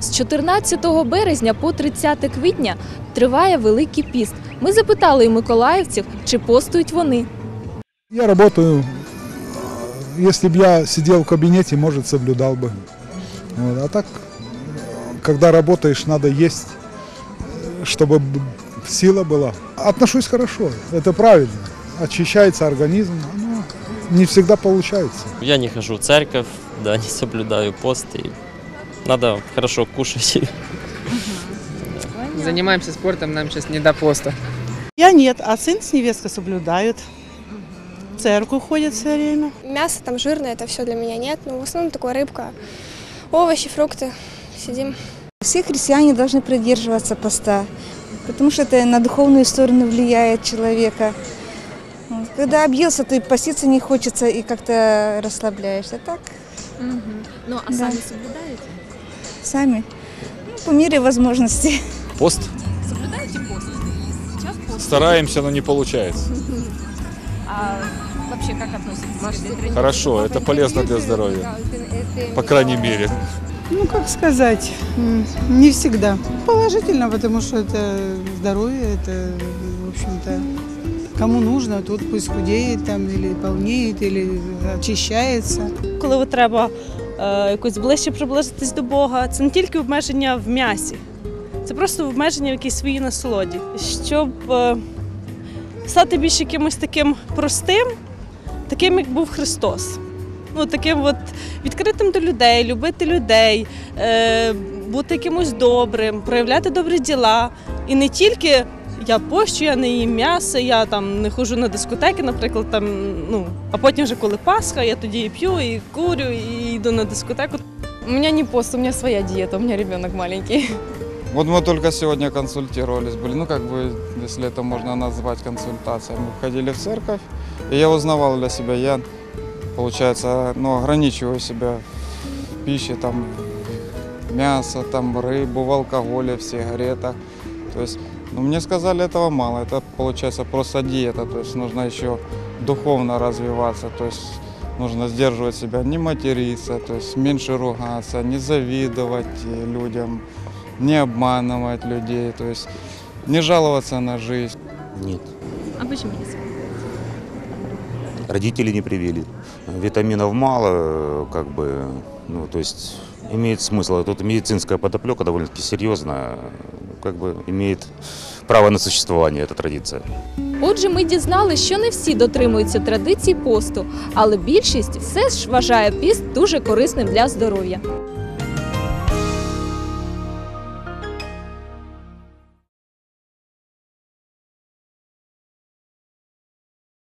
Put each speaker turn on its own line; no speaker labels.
З 14 березня по 30 квітня триває Великий піст. Ми запитали у миколаївців, чи постують вони.
Я работаю, если бы я сидел в кабинете, может, соблюдал бы. Вот. А так, когда работаешь, надо есть, чтобы сила была. Отношусь хорошо, это правильно. Очищается организм, но не всегда получается.
Я не хожу в церковь, да, не соблюдаю пост. И надо хорошо кушать.
Занимаемся спортом, нам сейчас не до поста.
Я нет, а сын с невесткой соблюдают. В церковь ходят все время.
Мясо там жирное, это все для меня нет. Но в основном такое рыбка, овощи, фрукты. Сидим.
Все христиане должны придерживаться поста, потому что это на духовную сторону влияет человека. Когда объелся, то и поститься не хочется, и как-то расслабляешься. Так?
Ну, а самі соблюдаєте?
Сами. Ну, по мере возможностей.
Пост?
Соблюдаєте пост? Сейчас пост.
Стараемся, но не получается.
А вообще как относитесь к этой
Хорошо, это полезно для здоровья, по крайней мере.
Ну, как сказать, не всегда. Положительно, потому что это здоровье, это, в общем-то, кому нужно, тот пусть худеет там, или полнеет, или очищается.
Коли треба якось ближче приблизитись до Бога, це не тільки обмеження в м'ясі, це просто обмеження в якійсь своїй насолоді. Щоб стати більш якимось таким простим, таким, як був Христос. Ну, таким от відкритим до людей, любити людей, бути якимось добрим, проявляти добрі діла. І не тільки я пощу, я не їм м'ясо, я там не ходжу на дискотеки, наприклад, там, ну, а потім вже коли Пасха, я тоді і п'ю, і курю, і йду на дискотеку.
У меня не пост, у меня своя диета, у меня ребенок маленький.
Вот мы только сегодня консультировались были, ну как бы, если это можно назвать консультацией. Мы ходили в церковь, и я узнавал для себя, я, получается, ну, ограничиваю себя в пище, там, мясо, там, рыбу, в алкоголе, в сигаретах. То есть, ну, мне сказали, этого мало, это, получается, просто диета, то есть нужно еще духовно развиваться, то есть нужно сдерживать себя, не материться, то есть меньше ругаться, не завидовать людям, не обманывать людей, то есть не жаловаться на жизнь.
Нет.
А почему не соблюдаете?
Родители не привили. Витаминов мало, как бы, ну, то есть имеет смысл. Тут медицинская подоплека довольно-таки серьезная, как бы имеет право на существование эта традиция.
Отже, ми дізналися, що не всі дотримуються традицій посту, але більшість все ж вважає піст дуже корисним для здоров'я.